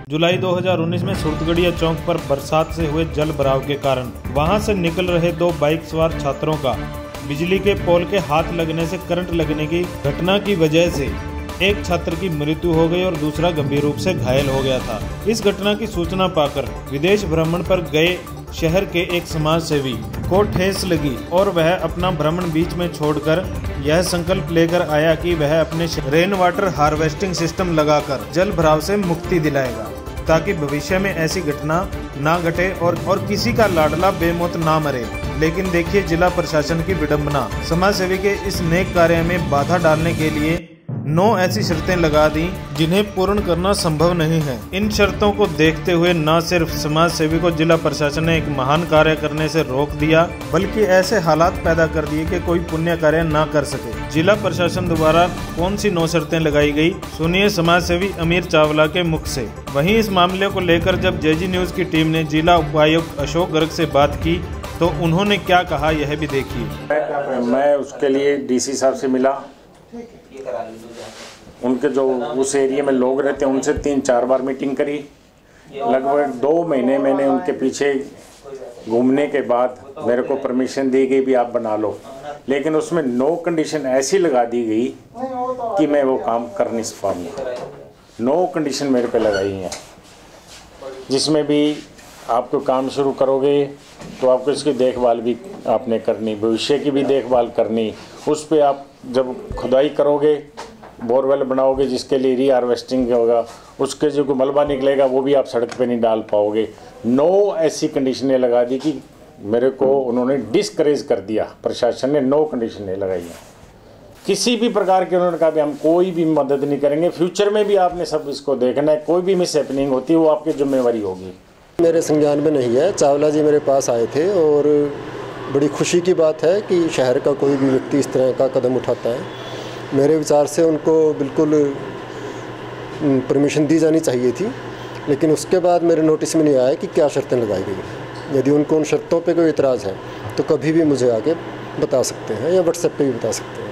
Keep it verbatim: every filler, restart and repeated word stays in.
जुलाई दो हज़ार उन्नीस में सुरतगढ़िया चौक पर बरसात से हुए जल भराव के कारण वहां से निकल रहे दो बाइक सवार छात्रों का बिजली के पोल के हाथ लगने से करंट लगने की घटना की वजह से एक छात्र की मृत्यु हो गई और दूसरा गंभीर रूप से घायल हो गया था। इस घटना की सूचना पाकर विदेश भ्रमण पर गए शहर के एक समाज सेवी को ठेस लगी और वह अपना भ्रमण बीच में छोड़कर यह संकल्प लेकर आया कि वह अपने रेन वाटर हार्वेस्टिंग सिस्टम लगाकर जल भराव से मुक्ति दिलाएगा, ताकि भविष्य में ऐसी घटना ना घटे और और किसी का लाडला बेमौत ना मरे। लेकिन देखिए जिला प्रशासन की विडंबना, समाज सेवी के इस नेक कार्य में बाधा डालने के लिए नौ ऐसी शर्तें लगा दी जिन्हें पूर्ण करना संभव नहीं है। इन शर्तों को देखते हुए न सिर्फ समाज सेवी को जिला प्रशासन ने एक महान कार्य करने से रोक दिया, बल्कि ऐसे हालात पैदा कर दिए कि कोई पुण्य कार्य न कर सके। जिला प्रशासन द्वारा कौन सी नौ शर्तें लगाई गई, सुनिए समाज सेवी अमीर चावला के मुख से। वहीं इस मामले को लेकर जब जेजी न्यूज की टीम ने जिला उपायुक्त अशोक गर्ग से बात की तो उन्होंने क्या कहा, यह भी देखिए। मैं उसके लिए डीसी साहब से मिला, उनके जो उस एरिया में लोग रहते हैं उनसे तीन चार बार मीटिंग करी। लगभग दो महीने मैंने उनके पीछे घूमने के बाद मेरे को परमिशन दी गई भी आप बना लो, लेकिन उसमें नो कंडीशन ऐसी लगा दी गई कि मैं वो काम कर नहीं पाऊंगा। नो कंडीशन मेरे पे लगाई हैं, जिसमें भी आपको काम शुरू करोगे तो आपको इसकी देखभाल भी आपने करनी, भविष्य की भी देखभाल करनी। उस पर आप जब खुदाई करोगे, बोरवेल बनाओगे जिसके लिए री हार्वेस्टिंग होगा, उसके जो मलबा निकलेगा वो भी आप सड़क पे नहीं डाल पाओगे। नो ऐसी कंडीशनें लगा दी कि मेरे को उन्होंने डिस्करेज कर दिया। प्रशासन ने नो कंडीशनें लगाई हैं, किसी भी प्रकार के उन्होंने कहा भी हम कोई भी मदद नहीं करेंगे, फ्यूचर में भी आपने सब इसको देखना है, कोई भी मिस हैपनिंग होती है वो आपकी जिम्मेवारी होगी। मेरे संज्ञान में नहीं है। चावला जी मेरे पास आए थे और बड़ी खुशी की बात है कि शहर का कोई भी व्यक्ति इस तरह का कदम उठाता है। मेरे विचार से उनको बिल्कुल परमिशन दी जानी चाहिए थी, लेकिन उसके बाद मेरे नोटिस में नहीं आया कि क्या शर्तें लगाई गई। यदि उनको उन शर्तों पे कोई इतराज़ है तो कभी भी मुझे आके बता सकते हैं या व्हाट्सएप पे भी बता सकते हैं।